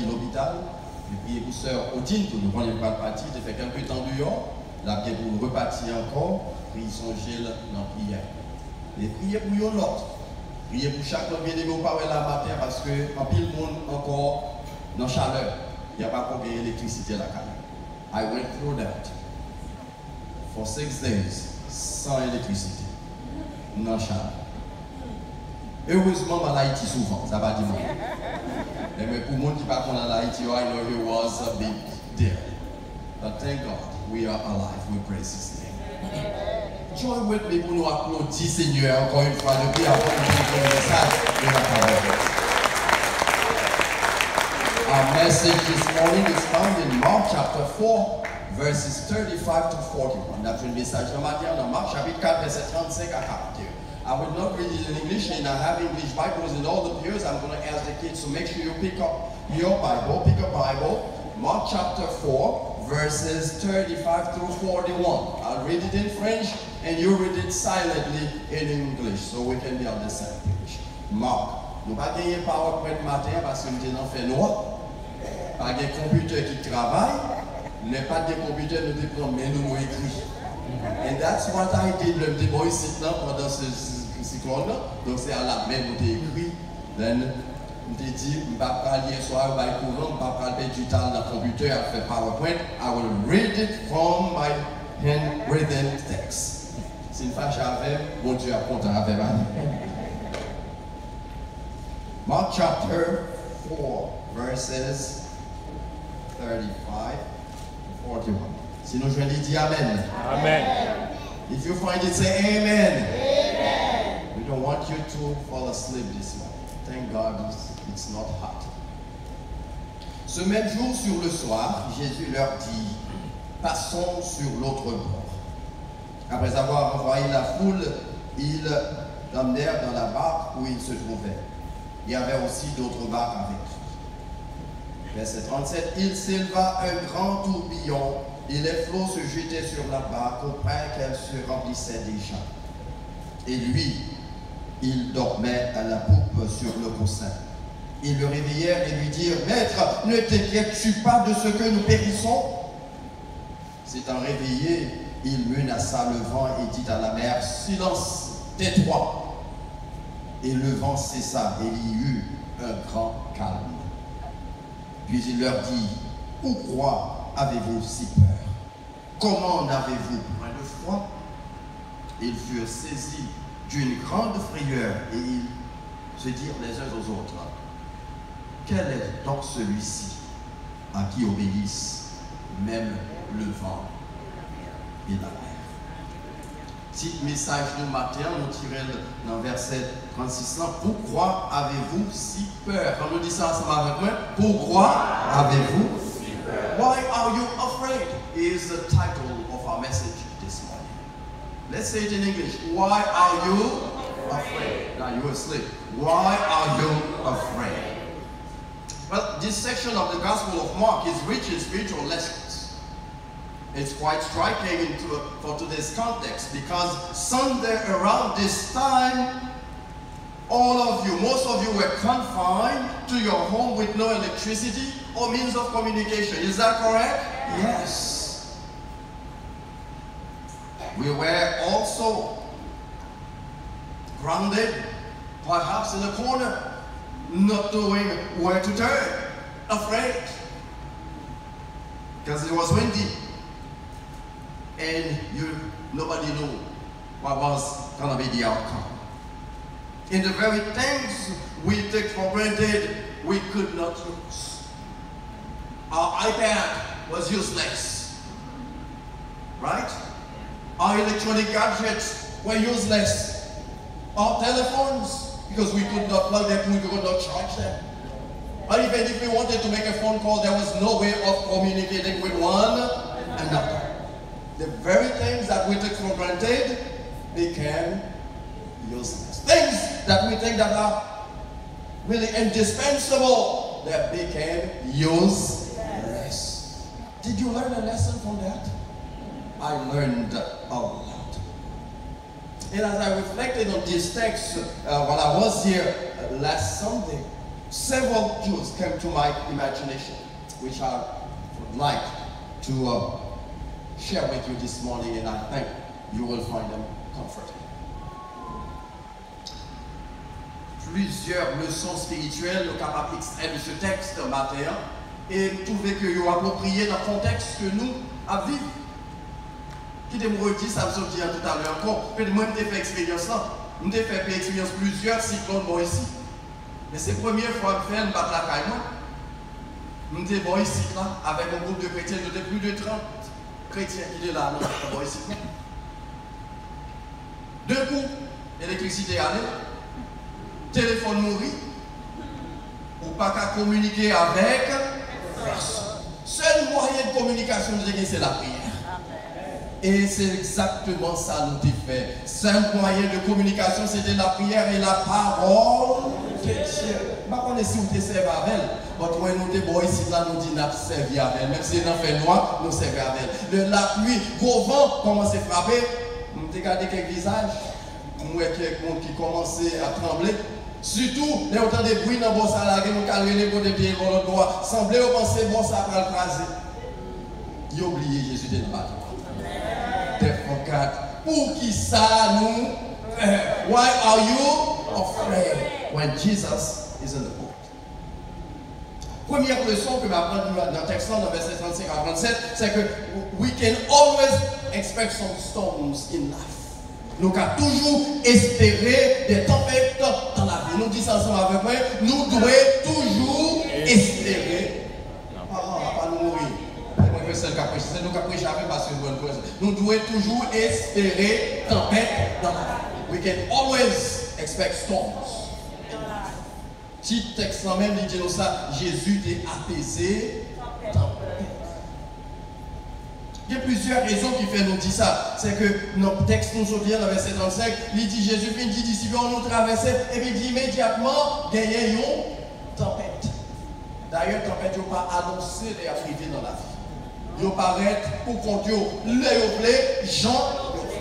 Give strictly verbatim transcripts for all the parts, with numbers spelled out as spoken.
qui l'hôpital. J'ai prié pour sœur Odine, pour nous prendre une partie, j'ai fait quelques temps dehors. Là, bien pour repartir encore, prier son gel dans la prière. Et prier pour yon l'autre. Priez pour chacun bien aimé au parole la matin parce que en pile monde encore dans la chaleur. Il n'y a pas combien d'électricité à la caille. I went through that for six days sans électricité. Dans la chaleur. Heureusement, en Haïti souvent, ça va dire moi. Mais pour le monde qui parle en Haïti, I know it was a big deal. But thank God, we are alive. We praise His name. Join with me pour nous applaudir, Seigneur, encore une fois, depuis avant de nous le message de la parole. Our message this morning is found in Mark chapter four, verses thirty-five to forty-one. Notre message de matin dans Marc chapitre quatre, verset trente-cinq à quarante-deux. I will not read it in English, and I have English Bibles in all the pews. I'm going to ask the kids to make sure you pick up your Bible. Pick a Bible. Mark chapter four, verses thirty-five through forty-one. I'll read it in French, and you read it silently in English, so we can be on the same page. Mark. Nous n'avons pas gagné PowerPoint matin parce que nous sommes fait noir. Pas de computer qui travaille. N'est pas de computer nous dépend, mais nous nous écrit. And that's what I did le petit boy sit là pendant ce cyclone là. Donc c'est à la main nous écrit. Then nous t'ai dit, je ne vais pas lire soir au bail courant, je ne vais pas perdre du temps dans le computer à faire PowerPoint. I will read it from my handwritten text. C'est une fâche avec, mon Dieu a compté avec moi. Mark chapter four, verses thirty-five to forty-one. Si nous jouons, dit Amen. Amen. If you find it, say Amen. Amen. We don't want you to fall asleep this morning. Thank God it's, it's not hot. Ce même jour, sur le soir, Jésus leur dit, passons sur l'autre bord. Après avoir envoyé la foule, ils l'emmenèrent dans la barque où ils se trouvaient. Il y avait aussi d'autres barques avec lui. Verset trente-sept, il s'éleva un grand tourbillon et les flots se jetaient sur la barque au point qu'elle se remplissait déjà. Et lui, il dormait à la poupe sur le coussin. Ils le réveillèrent et lui dirent, « Maître, ne t'inquiètes-tu pas de ce que nous périssons ?» S'étant réveillé, il menaça le vent et dit à la mer, « Silence, tais-toi !» Et le vent cessa et il y eut un grand calme. Puis il leur dit, « Pourquoi avez-vous si peur? Comment n'avez-vous point de foi ?» Ils furent saisis d'une grande frayeur et ils se dirent les uns aux autres, « Quel est donc celui-ci à qui obéissent même le vent et la mer? » Petit message du matin, nous tirons dans verset trente-six. Pourquoi avez-vous si peur? Quand nous dit ça ensemble avec moi, pourquoi avez-vous si peur? Why are you afraid? Is the title of our message this morning. Let's say it in English. Why are you afraid? Now you're asleep. Why are you afraid? Well, this section of the Gospel of Mark is rich in spiritual lessons. It's quite striking into, for today's context because Sunday around this time, all of you, most of you were confined to your home with no electricity or means of communication. Is that correct? Yes. We were also grounded, perhaps in a corner, not knowing where to turn, afraid, because it was windy. And you, nobody knew what was going to be the outcome. In the very things we take for granted, we could not use. Our iPad was useless, right? Our electronic gadgets were useless. Our telephones, because we could not plug them, we could not charge them. Or even if we wanted to make a phone call, there was no way of communicating with one another. The very things that we take for granted became useless. Things that we think that are really indispensable, that became useless. Did you learn a lesson from that? I learned a lot. And as I reflected on this text uh, while I was here uh, last Sunday, several truths came to my imagination, which I would like to uh, share with you this morning, and I think you will find them comforting. Plusieurs leçons spirituelles nous capables d'extraire de ce texte matin et trouver que nous approprié dans le contexte que nous avons vécu. Qui te me redit, ça me dit tout à l'heure encore, peut-être moi je fait expérience là, je fait expérience plusieurs cyclones bon ici. Mais c'est la première fois que je fais une battre la caille. Nous sommes bon ici là, avec un groupe de chrétiens, nous sommes plus de trente chrétiens qui sont là, bon ici. Deux coups, l'électricité allait, téléphone mourit, ou pas qu'à communiquer avec personne. Seul moyen de communication, c'est la prière. Et c'est exactement ça nous avons fait. Seul moyen de communication, c'était la prière et la parole de Dieu. Je ne sais pas si vous servez avec elle. Mais quand nous sommes ici, là, nous disons que nous servons avec elle. Même si nous fait noir, nous servons avec elle. La pluie, gros vent, commence à frapper. Nous avons regardé quelques visages. Nous avons quelqu'un qui commençait à trembler. Surtout, les autant de bruit dans le bon salarié, nous avons calmé les côtés de pied, le droit. Semblait penser bon ça va le craser. Il a oublié Jésus de le battre. Pour qui ça nous? Why are you afraid when Jesus is in the boat? Première leçon que m'apprend dans le texte, dans le verset trente-cinq à trente-sept, c'est que we can always expect some storms in life. Nous avons toujours espéré des tempêtes dans la vie. Nous disons ça ensemble avec moi. Nous devons toujours espérer. Ah, pas nous mourir. C'est nous qui prêchons avec parce que nous devons toujours espérer tempête dans la vie. We can always expect storms. Petit texte même dit nous ça, Jésus est apaisé tempête. Il y a plusieurs raisons qui font nous dire ça. C'est que notre texte nous souvient dans le verset trente-cinq, il dit Jésus vient dit disciples nous traverser et puis il dit immédiatement gagner une tempête. D'ailleurs, tempête n'a pas annoncé d'arriver dans la vie. Ils paraissent pour qu'on dise, les gens,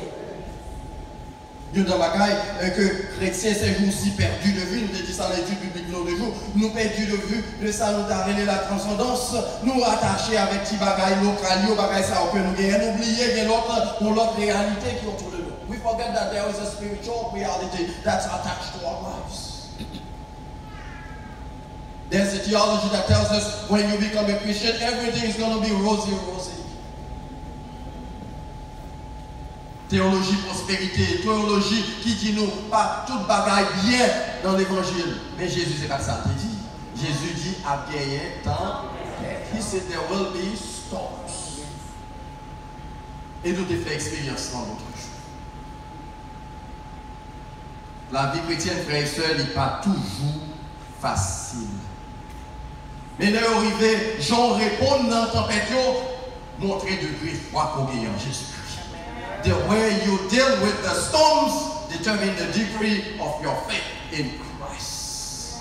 Dieu dans la caille, que chrétiens ces jours-ci perdus de vue, nous avons dit ça dans l'étude biblique de jour, nous perdus de vue, de ça nous a la transcendance, nous attachés avec petits bagailles locaux, bagailles ça que nous gagnons, oublier l'autre pour l'autre réalité qui est autour de nous. We forget that there is a spiritual reality that's attached to our lives. There's a theology that tells us when you become a Christian, everything is going to be rosy, rosy. Théologie prospérité, théologie qui dit nous pas toute bagaille bien dans l'évangile. Mais Jésus, c'est pas ça qu'il dit. Jésus dit à gagner temps. He said there will be storms. Et nous avons fait expérience dans notre jour. La vie chrétienne, frères et sœurs, n'est pas toujours facile. Mais là, arrivé, Jean répond dans la tempête, montrer degré foi qu'on gagne en Jésus-Christ. The way you deal with the storms determine the degree of your faith in Christ.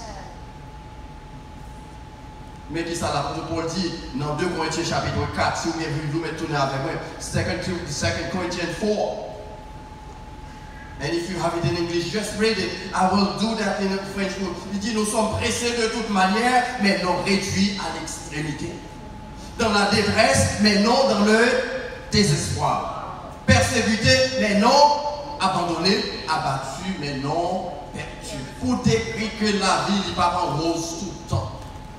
Mais qui ça l'apôtre Paul dit dans deux Corinthiens chapitre quatre, si vous avez vu, vous mettez tourner avec moi, second Corinthians four. And if you have it in English, just read it. I will do that in French. Il dit, nous sommes pressés de toute manière, mais non réduits à l'extrémité. Dans la détresse, mais non dans le désespoir. Persécutés, mais non abandonnés. Abattus, mais non perdus. Pour décrire que la vie n'est pas en rose tout le temps.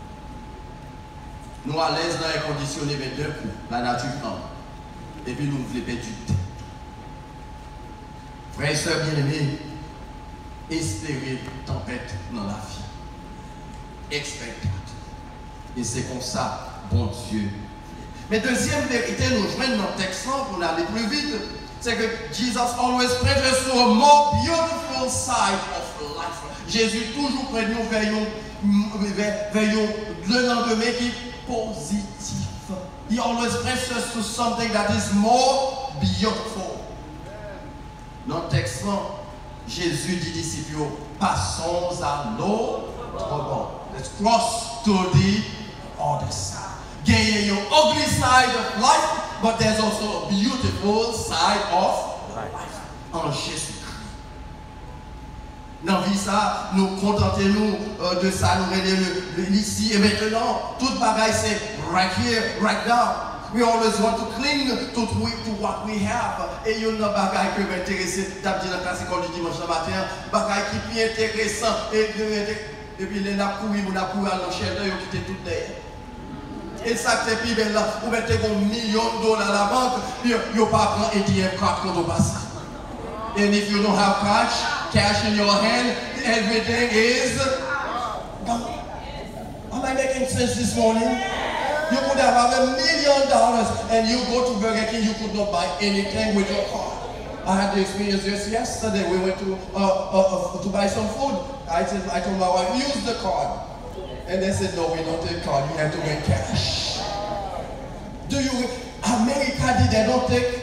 Nous à l'aise dans les conditionnés, mais d'un coup, la nature prend. Et puis nous voulons perdre du temps. Frères et sœurs bien-aimés, espérer tempête dans la vie. Expectate. Et c'est comme ça, bon Dieu. Mais deuxième vérité, nous joignons dans le texte pour aller plus vite, c'est que Jesus always prête us to a more beautiful side of life. Jésus toujours près de nous veillons, veillons le lendemain qui est positif. He always prêtes us to something that is more beautiful. Dans le texte, Jésus dit disciples, passons à l'autre bord. Let's cross to the other side. Gain your ugly side of life, but there's also a beautiful side of life. En Jésus-Christ. Dans la vie, ça, nous contentons-nous euh, de ça, nous regardons ici et maintenant. Tout bagaille, c'est right here, right now. We always want to cling to, to what we have. Et il y a un bagaille qui m'intéresse, t'as dit dans la classe école du dimanche matin, bagaille qui est intéressant. Et, et puis, les n'a couru, on a couru à l'enchaînement, ils ont quitté tout derrière. Et ça, c'est plus belle là. Vous mettez un million de dollars à la banque, puis vous n'avez pas prendre A T M card quand vous passez. And if you don't have cash, cash in your hand, everything is gone. Am I making sense this morning? You could have a million dollars and you go to Burger King, you could not buy anything with your card. I had the experience just yesterday. We went to uh, uh, uh, to buy some food. I said, I told my wife, use the card. And they said, no, we don't take card. You have to get cash. Do you, America, did they don't take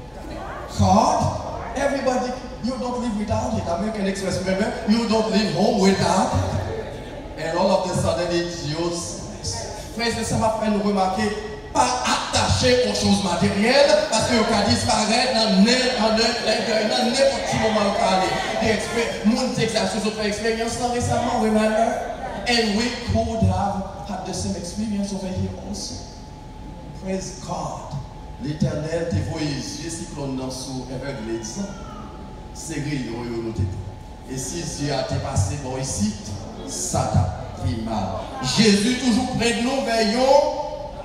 card? Everybody, you don't live without it. American Express, remember? You don't leave home without it. And all of a sudden, it's useless. Frère, ça m'a fait nous remarquer, pas attaché aux choses matérielles, parce que vous disparaître dans n'importe quel moment où vous allez. Moun t'exerce sur votre expérience récemment, remember? And we could have had the same experience over here also. Praise God. L'Éternel te voit les yeux cyclone dans sous aveugle. C'est grillon, yo noté. Et si Dieu a te passé bon ici, ça t'a pris mal. Jésus toujours près de nous, veillons.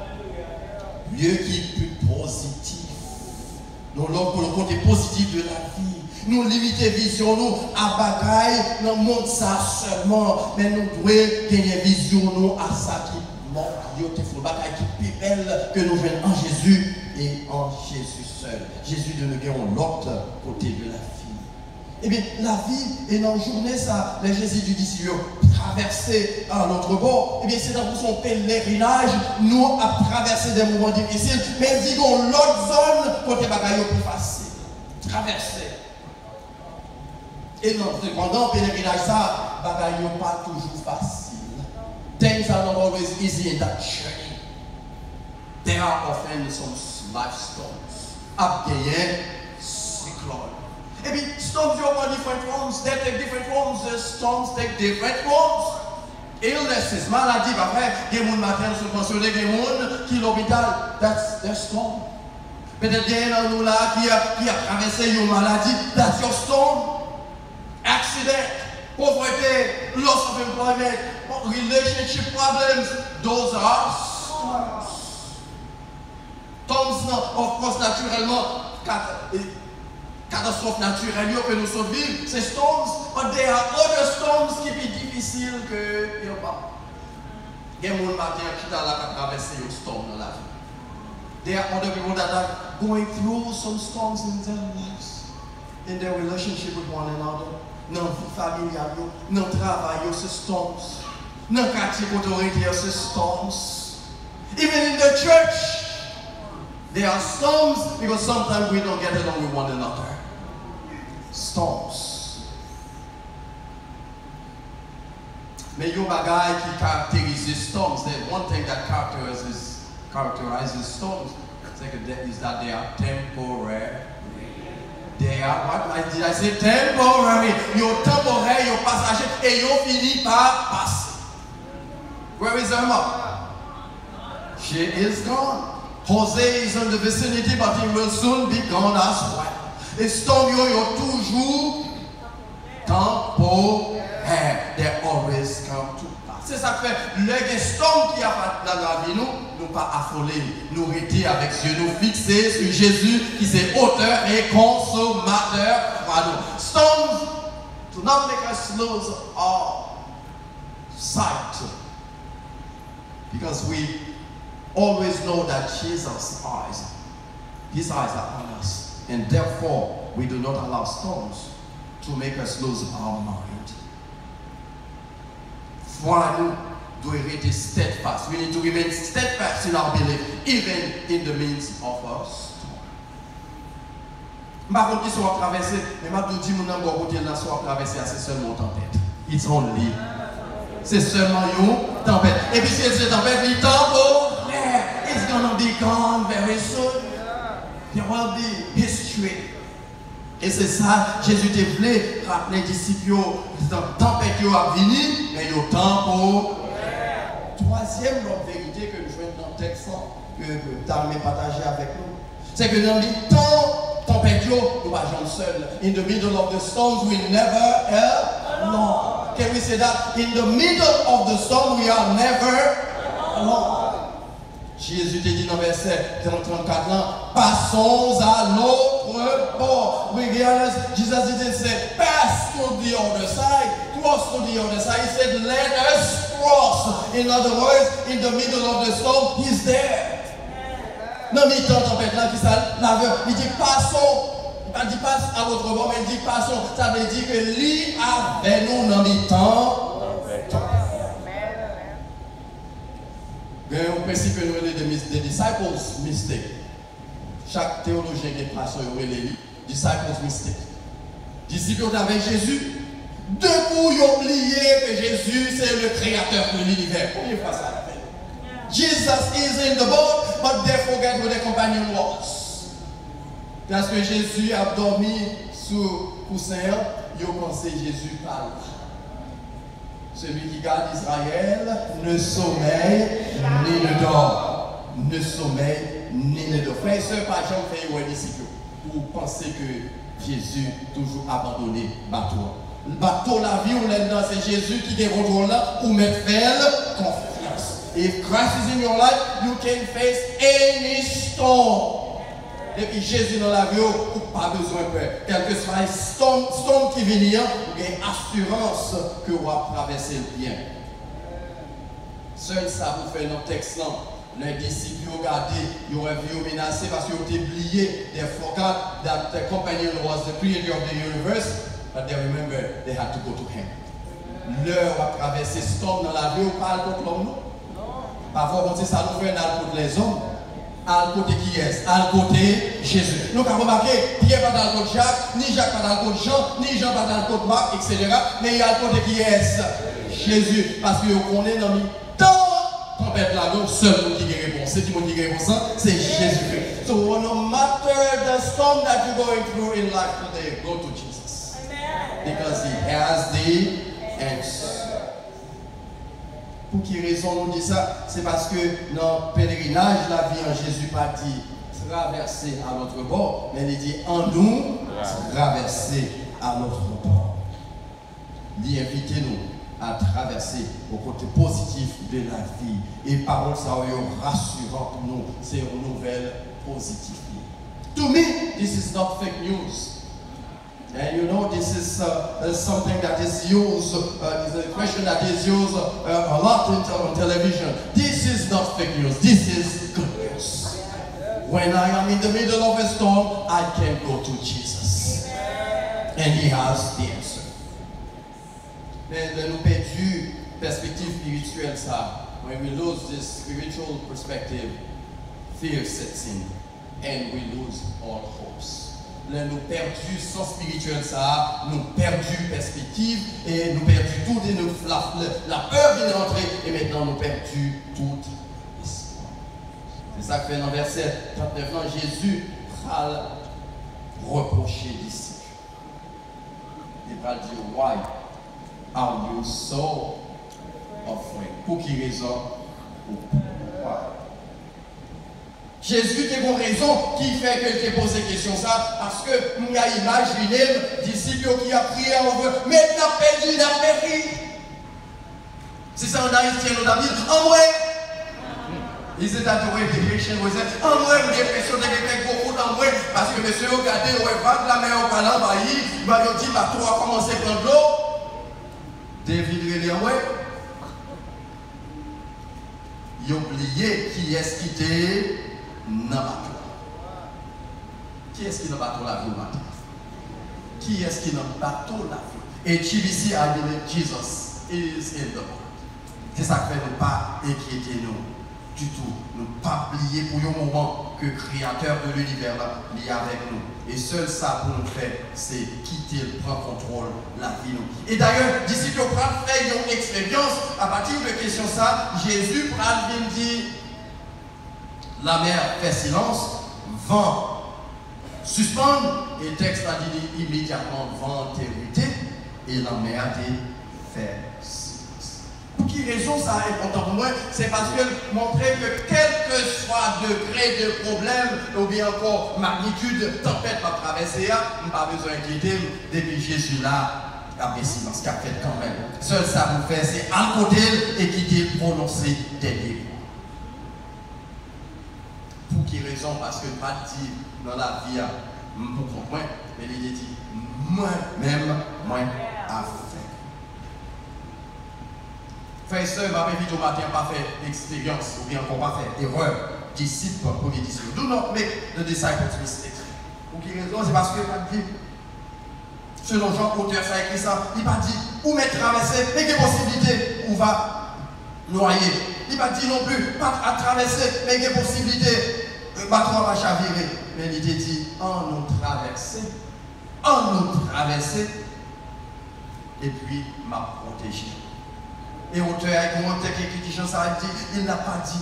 Lieu qui est plus positif. Nous l'autre le côté positif de la vie. Nous limiter vision nous à bagaille dans le monde ça seulement. Mais nous devons gagner vision nous à ça qui manque. Yo te faut bagaille qui est plus belle que nous venons en Jésus. Et en Jésus seul. Jésus de nous guérir l'autre côté de la vie. Eh bien, la vie, et dans la journée, ça, les Jésus du disciple traverser à notre bord, eh bien, c'est dans son pèlerinage, nous à traverser des moments difficiles, mais disons l'autre zone, côté bagaille plus facile. Traverser. Et non, pendant le pèlerinage, ça, bagaille pas toujours facile. Things are not always easy in that journey. There are often some life storms. Abgayen, cyclone. Et puis, storms you have different forms. They take different forms. The storms take different forms. Illnesses, maladies. Après, il y a des gens qui sont pensionnés, il y a des gens qui sont à l'hôpital. That's their storm. Peut-être qu'il y a un là qui a, qui a traversé une maladie. That's your storm. Accident, pauvreté, loss of employment, relationship problems. Those are storms. Storms, of course, naturellement, catastrophes naturelles que nous sommes vivre, c'est storms, but there are other storms qui sont difficiles que il n'y a pas. Il y a des gens qui ont traversé une storm dans la vie. There are other people that are going through some storms in their lives, in their relationship with one another, dans la vie familiale, dans le travail, c'est storms, dans le quartier autorité, c'est storms. Even in the church, there are storms because sometimes we don't get along with one another. Storms. Mais il y a des choses qui caractérisent storms. There's one thing that characterizes, characterizes storms is that they are temporary. They are, what did I say? Temporary. You're temporary, you're passager, et you're fini par passer. Where is Emma? She is gone. Jose is in the vicinity, but he will soon be gone as well. Les storms, yo, yo, toujours temporaire. They always come to pass. C'est ça que fait, le storm qui a dans la vie, nous, nous pas affolés. Nous rester avec Dieu, nous fixer sur Jésus, qui est auteur et consommateur. Storms do not make us lose our sight. Because we always know that Jesus' eyes, his eyes are on us. And therefore, we do not allow storms to make us lose our mind. Foi nous doit rester steadfast. We need to remain steadfast in our belief, even in the midst of a storm. Par contre, qui soit traversé, mais ma tout dit mon amour côté là soit traversé, c'est seulement tempête. It's only. C'est seulement une tempête. Et puis si c'est tempête, il temporaire. It's gonna be gone very soon. There will be history Et c'est ça, Jésus te voulait rappeler les disciples, dans la tempête qui a venu, mais il y a le temps pour. Troisième vérité que nous jouons dans le texte que tu as partagé avec nous, c'est que dans les temps tempête, nous ne sommes pas seuls. In the middle of the storms, we never alone. Can we say that? In the middle of the storm, we are never alone. Jésus te dit dans verset trente-quatre là, passons à l'autre bord. We realize Jesus didn't say, pass to the other side, cross to the other side. He said, let us cross. In other words, in the middle of the storm, he's there. Non, mais il tempête là, qui ça, laveur, il dit passons. Il dit passe à l'autre bord, mais il dit passons. Ça veut dire que lui avec nous dans le temps. Il y a un principe que nous avons des disciples mystiques. Chaque théologien qui est passé, il y a les disciples mystiques. Disciples avec Jésus. Deux coups, ils ont oublié que Jésus, c'est le créateur de l'univers. Combien de fois ça a fait? Jesus is in the boat, but they forget who their companion was. Parce que Jésus a dormi sous coussin, ils ont pensé Jésus parle. Celui qui garde Israël ne sommeille ni ne dort. Ne sommeille ni ne dort. Frères et sœurs, par exemple, fait un disciple. Vous pensez que Jésus toujours abandonné le bateau. Le bateau, la vie, on est dans, c'est Jésus qui est contrôle là pour mettre faire confiance. If Christ is in your life, you can face any storm. Et puis Jésus dans la vie, vous pas besoin de peur. Quel que soit le storm, storm qui vient, vous avez assurance que vous allez traverser le bien. Seul ça vous fait dans le texte là. Les disciples ont regardé, ils auraient vu menacés parce qu'ils ont oublié they forgot that the companion was the creator of the universe, but they remember they had to go to him. L'heure à traverser storm dans la vie, on parle contre l'homme. Parfois, on dit ça nous fait un contre les hommes. À côté qui est? À côté Jésus. Nous avons remarqué, Pierre pas dans le côté Jacques, ni Jacques pas dans le côté Jean, ni Jean pas dans le côté Marc, et cetera. Mais il y a le côté qui est? Jésus. Parce qu'on est dans le temps tempête là, donc seul qui a réponse. C'est qui qui a réponse, c'est Jésus-Christ. So no matter the storm that you're going through in life today, go to Jesus. Amen. Because he has the answer. Pour quelle raison nous dit ça? C'est parce que dans le pèlerinage, la vie en Jésus pas dit traverser à notre bord, mais il dit en nous traverser à notre bord. Il invite nous à traverser au côté positif de la vie. Et parole ça est rassurant pour nous, c'est une nouvelle positive. To me, this is not fake news. And you know, this is uh, uh, something that is used, uh, is a question that is used uh, a lot in, on television. This is not fake news, this is good news. When I am in the middle of a storm, I can go to Jesus. And he has the answer. Mais de nous perdu perspective spirituelle, ça, when we lose this spiritual perspective, fear sets in and we lose all hopes. Nous perdu sens spirituel ça, nous perdu perspective et nous perdu tout et nous, la, la peur vient d'entrer et maintenant nous perdu tout espoir. C'est ça que fait dans verset trente-neuf ans, Jésus va reprocher les disciples. Il va dire, why are you so afraid? Pour qui raison? Pourquoi? Jésus a une raison qui fait que tu poses cette question ça, parce que nous avons imaginé les disciples qui ont prié en eux, mais tu as perdu, tu as péri. C'est ça, on a ici, on a dit, en vrai, ils étaient adorés des chrétiens, en vrai, j'ai l'impression de quelqu'un beaucoup en vrai, parce que monsieur, regardez, on va la mer au calan, il va dire, bah, toi, commencer à prendre l'eau. David, il est en vrai. Il a oublié qui est-ce qui était dans le bateau. Qui est-ce qui est dans le bateau la vie matin? Qui est-ce qui est dans le bateau la vie? Et tu ici, I believe Jesus is in the boat. C'est ça qui fait ne pas inquiéter nous du tout. Ne pas oublier pour un moment que le créateur de l'univers est avec nous. Et seul ça pour nous faire, c'est quitter, prendre contrôle la vie. Nous. Et d'ailleurs, d'ici que vous faire une expérience, à partir de question ça, Jésus vient dire, la mer fait silence, vent suspendre. Et le texte a dit immédiatement vent hérité et la mer a fait silence. Pour qui raison ça est important pour moi? C'est parce que montrer que quel que soit degré de problème ou bien encore magnitude tempête à traverser, on n'a pas besoin d'inquiéter depuis Jésus là. Après silence, qu'a fait quand même. Seul ça vous fait, c'est à côté et quitter prononcer des mots. Pour qui raison? Parce que pas dit dans la vie, pour comprendre, mais il dit moi-même, moi à faire. Frère et sœur, ma vie au matin, pas fait expérience ou bien encore pas fait erreur. Disciple, premier disciple. Do not make the disciples mistakes. Pour qui raison? C'est parce que pas dit. Selon Jean, auteur, ça écrit ça, il n'a pas dit où mettre traverser, mais quelle possibilité où va noyer. Il n'a pas dit non plus pas à traverser, mais quelle possibilité le bateau va chavirer. Mais il a dit en nous traverser, en nous traverser, et puis m'a protégé. Et auteur, avec mon auteur qui écrit Jean, ça dit, il n'a pas dit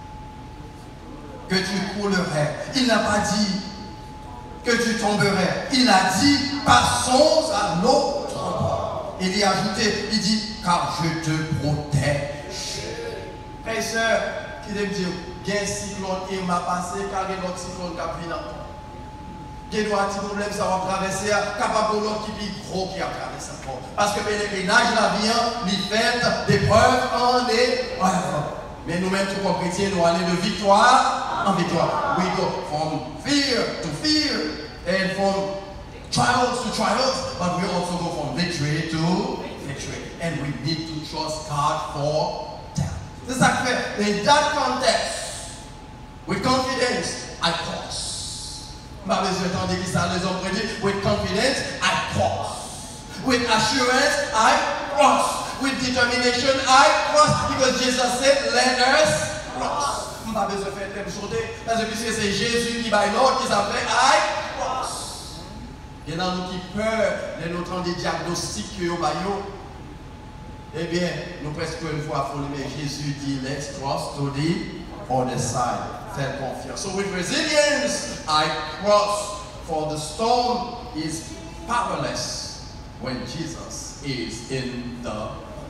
que tu coulerais, il n'a pas dit que tu tomberais. Il a dit, passons à notre endroit. Il y a ajouté, il dit, car je te protège. Frères et sœurs, qui me dire, il y a un cyclone qui m'a passé, car il y a un autre cyclone qui a venu. Il y a un petit problème, ça va traverser, capable de l'autre qui est gros qui a traversé. Parce que le pèlerinage, la vie, il fait des preuves en épreuve. Mais nous-mêmes, tout comme chrétiens, nous allons de victoire en victoire. We go from fear to fear and from trials to trials, but we also go from victory to victory. And we need to trust God for that. C'est ça que fait. In that context, with confidence, I cross. Pas besoin d'entendre qui ça les hommes prédit. With confidence, I cross. With assurance, I cross. With determination, I cross. Because Jesus said, let us cross. Je n'ai pas besoin de faire telle chose. Parce que puisque c'est Jésus qui va l'autre qui s'appelle I cross. Il y en a nous qui peur de nous entendre des diagnostics que nous avons. Eh bien, nous presque une fois folie, mais Jésus dit, let's cross to the other side. Faites confiance. So with resilience, I cross. For the storm is powerless when Jesus is in the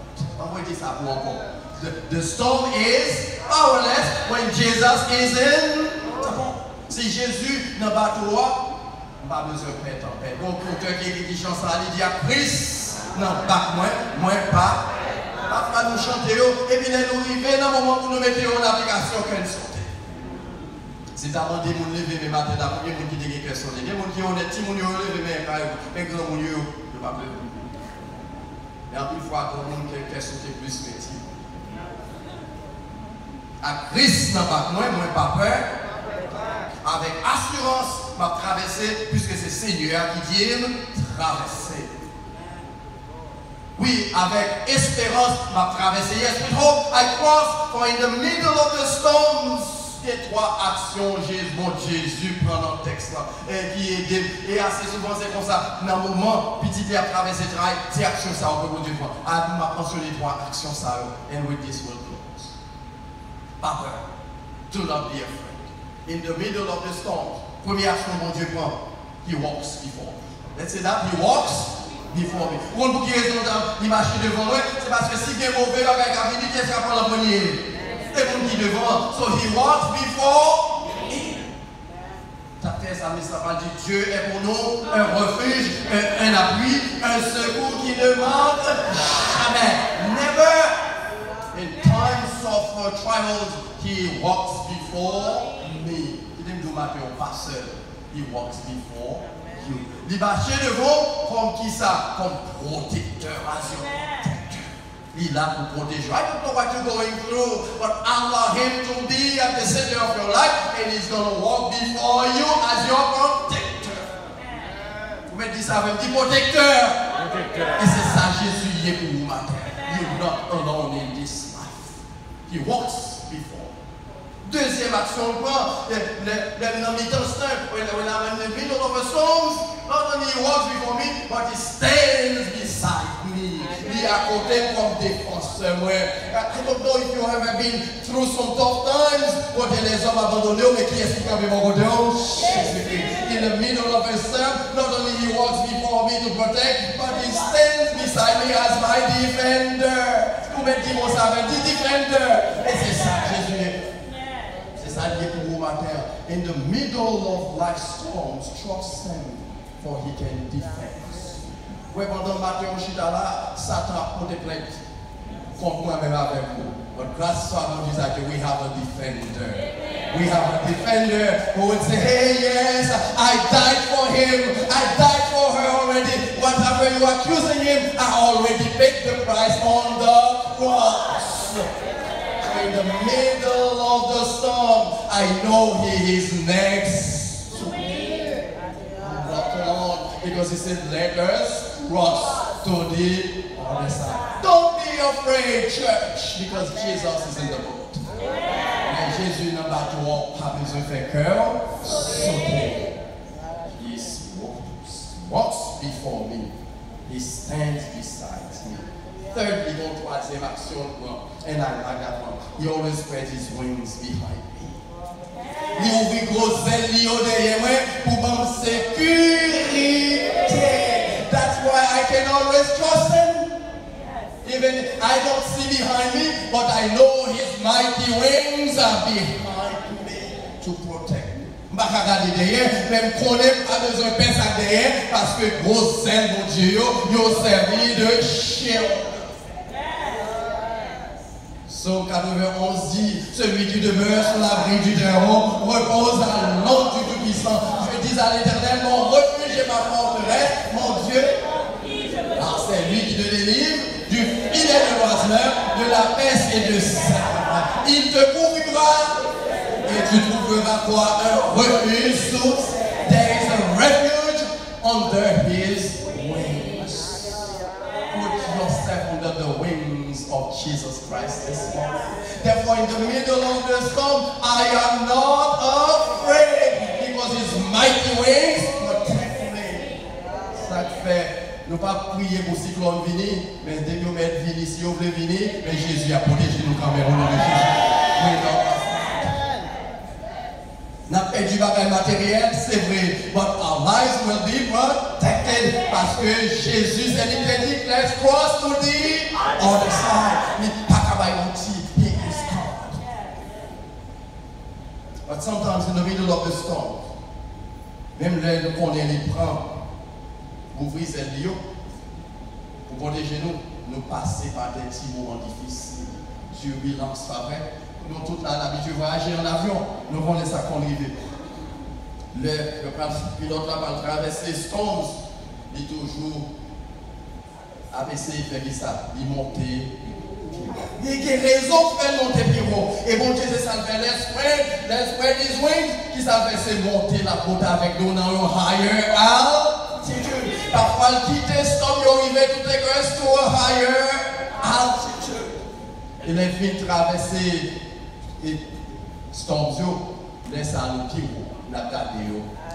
The, the storm is powerless when Jesus is in. Si Jésus n'a pas de loi, pas besoin de faire tempête. Donc, l'auteur qui écrit chante ça, il dit à Christ, non, pas moi, moi pas. Pas nous chanter, et puis nous arriver dans le moment où nous mettons en application qu'elle saute. Si tu as demandé de me lever, mais matin, tu as demandé de me dire que c'est des gens qui ont des petits gens qui ont levé, mais les grands gens qui ne pas lever. Et en plus, il faut attendre que sauter plus métier. À Christ, n'a pas moi, moi pas peur. Avec assurance, m'a traversé, puisque c'est Seigneur qui dit traverser. Oui, avec espérance, m'a traversé. Yes, with hope, I cross, for in the middle of the storms. Les trois actions, mon Jésus prend dans le texte là, et qui est et assez souvent c'est comme ça, dans le moment, petit à traverser le travail, c'est action ça, on peut vous dire, ah, nous m'apprend sur les trois actions ça, and with this will close. Pas peur, do not be afraid. In the middle of the storm, première action, mon Dieu prend, he walks before me. Let's say that, he walks before me. Pour qui raison, il marche devant moi, c'est parce que si il y a un mauvais avec la vie, qu'est-ce qu'il prend la première? Et pour qui devant, so he walks before me. Ça fait ça, mais ça va dire Dieu est pour nous un refuge, un, un appui, un secours qui ne manque jamais. Never. In times of uh, trials, he walks before me. Il dit nous matin au passeur. He walks before you. Il marche devant comme qui ça, comme protecteur, assurant. Il est là pour protéger. I don't know what you're going through, but allow him to be at the center of your life and he's going to walk before you as your protector. Vous me dites ça, vous me dites protecteur. Et c'est ça Jésus y est pour vous matin. You're not alone in this life. He walks before. Deuxième action, le mi-temps, when I'm in the middle of a storm, not only he walks before me, but he stands beside me. Il est à côté comme défenseur. I don't know if you have ever been through some tough times, quand les hommes abandonnés, mais qui est-ce qui a vu mon côté? Jésus-Christ. Il in the middle of a storm, not only he walks before me to protect, but he stands beside me as my defender. Combien de mots ça veut dire defender? Et c'est ça Jésus est. C'est ça qui est pour vous matin. In the middle of life's storms, trust him, for he can defend. Oui, pendant le matin, on chita là, Satan a porté plainte contre moi-même avec vous. But grâce à nous disons que we have a defender. We have a defender who would say, hey, yes, I died for him. I died for her already. Whatever you are accusing him, I already paid the price on the cross. In the middle of the storm, I know he is next to me. Not alone, because he said, let us cross to the other side. Don't be afraid, church, because Jesus is in the boat. Mais Jésus n'a pas besoin de faire cœur sauter. He walks before me. He stands beside me. Thirdly, mon troisième action, and I like that one. He always spreads his wings behind me. Il ouvre gros ailes derrière moi pour me sécurité. That's why I can always trust him. Even I don't see behind me, but I know his mighty wings are behind me to protect me. Je ne vais pas regarder derrière, même qu'on n'ait pas besoin de penser derrière, parce que gros ailes, mon Dieu, ils ont servi de chien. Psaume quatre-vingt-onze dit, celui qui demeure sur l'abri du Très-Haut repose à l'ombre du Tout-Puissant. Je dis à l'Éternel, mon refuge et ma forteresse, mon Dieu. Ah, c'est lui qui te délivre du filet de l'oiseleur, de la peste et de ça. Il te couvrira et tu trouveras quoi? Un refuge sous. There is a refuge under his wings. Put yourself under the wings of Jesus Christ this morning. Therefore, in the middle of the storm, I am not afraid because his mighty wings protect me. Ça fait. Nous ne pouvons pas prier pour cyclone venir, mais dès que nous mettons venir, si vous voulez venir, mais Jésus a protégé nous quand même au nom de Jésus. Nous avons perdu le matériel, c'est vrai, but our lives will be protected parce que Jésus s'est dit, let's cross to the other side. Mais pas qu'à he is God. But sometimes in the middle of the storm, même là, nous connaissons les prendre. Ouvrir ces lieux pour protéger nous, nous passer par des petits moments difficiles, turbulence, pas vrai? Nous tous là, l'habitude de voyager en avion, nous connaissons ça qu'on arrive. Le, le pilote là va traverser les storms, il toujours a essayé de faire ça, il monte. Il y a raison pour faire monter Pierrot. Et bon Dieu, c'est ça le fait. Let's spread, let's spread his wings. Qui ça fait, c'est monter la côte avec nous dans un higher altitude. Parfois, le quitter, stop, il arrive tout est grâce to a higher altitude. Il est vite traversé et storm, laisse à nous Pierrot, la garder.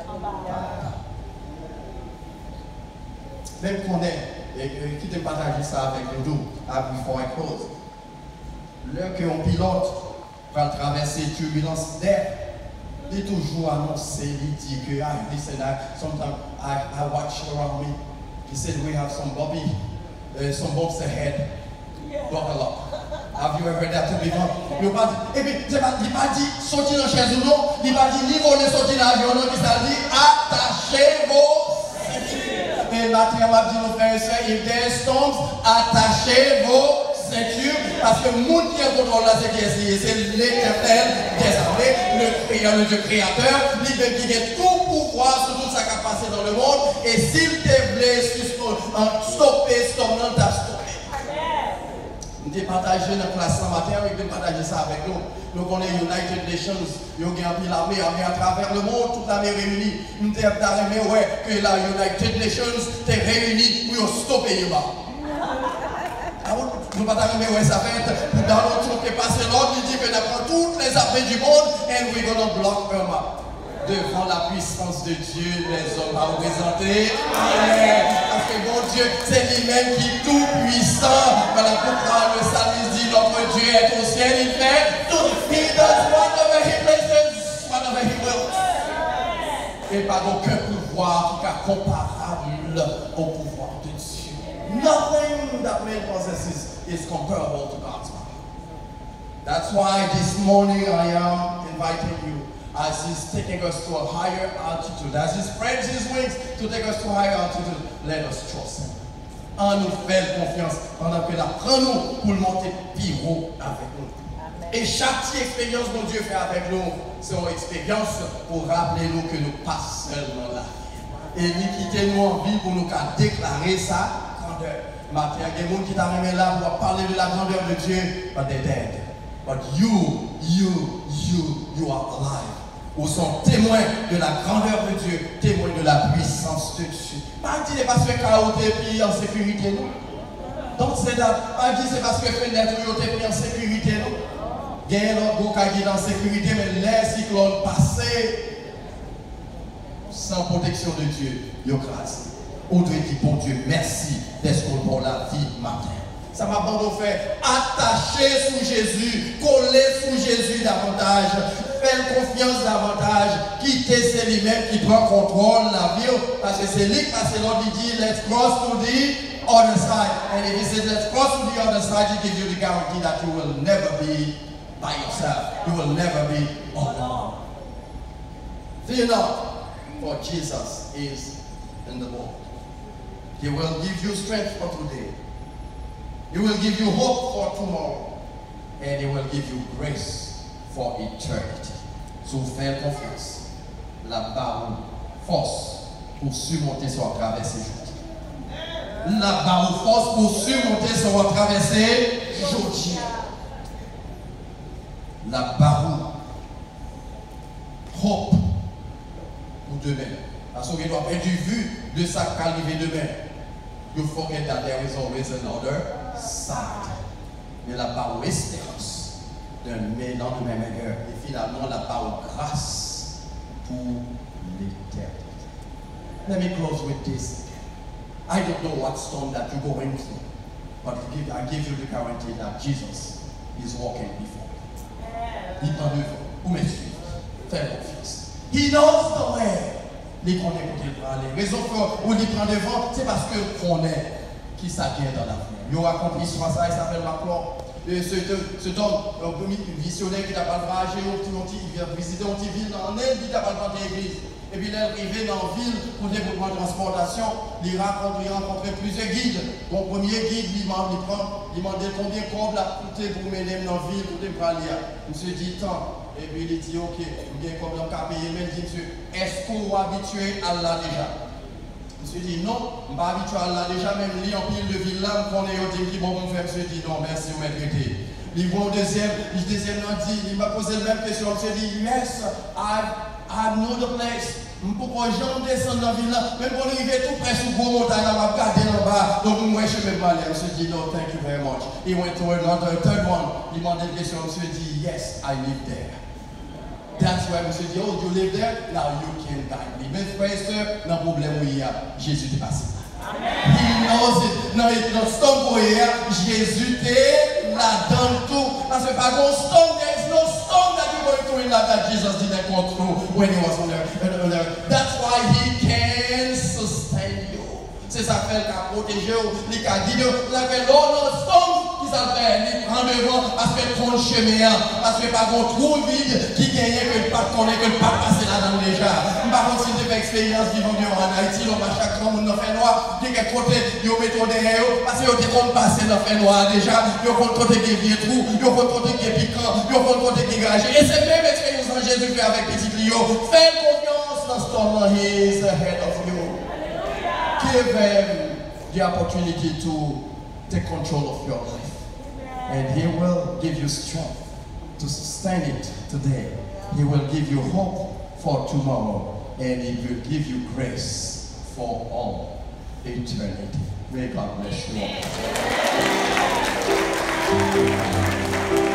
Même qu'on est, et qui te partage ça avec nous, before I close. L'heure qu'un pilote va traverser une turbulence d'air, il est toujours annoncé, il dit que, ah, listen, I, sometimes I, I watch around me. He said, we have some Bobby, uh, some bumps ahead. Buckle up. Have you ever heard that before? Et puis, il n'a pas dit sortir dans la chaise ou non, il n'a pas dit ni voler sortir dans l'avion, non, il a dit attachez vos ceintures. Et matin, on m'a dit, nos frères et sœurs, if there storms, attachez vos ceintures, parce que le monde qui est contrôle là, c'est qui est, c'est l'Éternel des armées, le créateur, le Dieu créateur, lui qui a tout pouvoir sur tout ça qui a passé dans le monde, et s'il te plaît, stopper, stopper, non, t'as stoppé. Nous avons partagé dans la classe ce matin, nous avons partagé ça avec nous. Nous connaissons United Nations, nous avons pris l'armée, l'armée à travers le monde, toute l'armée réunie. Nous avons aimé ouais, que la United Nations était réunie pour stopper les bas. Nous ne pouvons pas ouais, ça fait dans notre tour qui est passé l'ordre, il dit que nous avons toutes les armées du monde and we're going to block them up. Devant la puissance de Dieu, les hommes à représenter. Amen. Parce que mon Dieu, c'est lui-même qui est tout puissant. Voilà pourquoi le psalmiste dit notre Dieu est au ciel, il fait tout. He does whatever he places, whatever he wills. Et pas d'aucun pouvoir qui est comparable au pouvoir de Dieu. Nothing that man possesses is comparable to God's power. That's why this morning I am inviting you, as He's taking us to a higher altitude, as He spreads His wings to take us to a higher altitude, let us trust Him. En nous faire confiance, pendant que la prend-nous pour monter plus haut avec nous. Amen. Et chaque expérience que Dieu fait avec nous, c'est une expérience pour rappeler nous que nous ne pas seulement là. Et nous quitter nous en vie pour nous déclarer sa grandeur. Matin, il y a des gens qui t'amènent là pour parler de la grandeur de Dieu, but they're dead. But you, you, you, you are alive. Ou sont témoins de la grandeur de Dieu, témoins de la puissance de Dieu. Pas dire parce que K.O. t'es pris en sécurité, non? Donc c'est là, pas dire c'est parce que fenêtre t'es pris en sécurité, non? Gagne l'autre qui est en sécurité, mais les cyclones passés sans protection de Dieu, ils ont crasé. On doit dire pour Dieu, merci d'être pour la vie matin. Ça m'a bon fait attacher sous Jésus, coller sous Jésus davantage, faire confiance davantage, quitter c'est lui-même qui prend contrôle de la vie, parce que c'est lui qui passe l'autre, il dit let's cross to the other side. And if he says let's cross to the other side, he gives you the guarantee that you will never be by yourself. You will never be alone. Fear not, for Jesus is in the boat. He will give you strength for today. He will give you hope for tomorrow. And He will give you grace for eternity. So faire confiance. La barre force pour surmonter sur traverser aujourd'hui. La barre force pour surmonter sur traverser aujourd'hui. La barre hope pour demain. Parce qu'on doit perdre du vue de ça qui arrive demain. You forget that there is always another side. Mais la barre espérance d'un lendemain meilleur. Et finalement, la barre grâce pour l'éternité. Let me close with this. I don't know what storm that you're going through, but I give you the guarantee that Jesus is walking before you. Il prend devant. Vous me suivez. Faites confiance. He knows the way. Les connaît côté pour aller. Raison pour où il prend devant, c'est parce que qu'on est qui s'agit dans l'avenir. Il aura compris sur ça, il s'appelle Macron. Ce homme, un visionnaire qui n'a pas le voyagé, il vient visiter une petite ville dans elle, il n'a pas le temps de l'église. Et puis il est arrivé dans la ville pour développement de transportation, il rencontre, il rencontre plusieurs guides. Mon premier guide, il m'a demandé combien de câbles a coûté pour m'aider dans la ville, pour me aller. Je me suis dit tant. Et puis il dit ok, il y a combien de cas payé, mais il dit monsieur, est-ce qu'on est habitué à là déjà? Je me suis dit non, je ne suis pas habitué à là déjà, même lui en pile de ville là, on est au dit bon, mon frère, je me suis dit non, merci, vous m'avez traité. Il voit au deuxième, le deuxième m'a dit, il m'a posé la même question, je me suis dit yes, I, I know the place. Pourquoi j'en descends dans la ville là, même pour arriver tout près sur gros montagne, on va regarder en bas, donc moi je ne vais pas aller. Je me suis dit no, thank you very much. He went to another, third one, il m'a demandé une question, je me suis dit yes, I live there. That's why we say, oh, you live there, now you can guide me. Mais frère et sœurs, dans le problème où il y a, Jésus est passé là. He knows it. Dans le storm où il y a, Jésus est là dans tout. Parce que par contre, storm, there is no storm that you're going through in life that Jesus didn't go through when he was on earth. That's why he can sustain you. C'est ça fait qu'il a protégé, il a guidé, il a fait l'autre storm. Ça fait, il prend devant parce que ton chemin, parce que par contre, trop vide qui gagne que le pas connaît, que le pas passé là-dedans déjà. Par contre, si tu fais expérience vivant en Haïti, on va chaque fois on fait noir, qui est côté, il y a méthode derrière, parce que tu comptes passer dans le fait noir déjà, il y a côté qui est vieux trou, il y a côté qui est piquant, il y a côté qui est gagé. Et c'est même expérience que Jésus fait avec petit Lio. Fais confiance dans ce temps-là, he is ahead of you. Give him the opportunity to take control of your life. And He will give you strength to sustain it today. He will give you hope for tomorrow. And He will give you grace for all eternity. May God bless you all.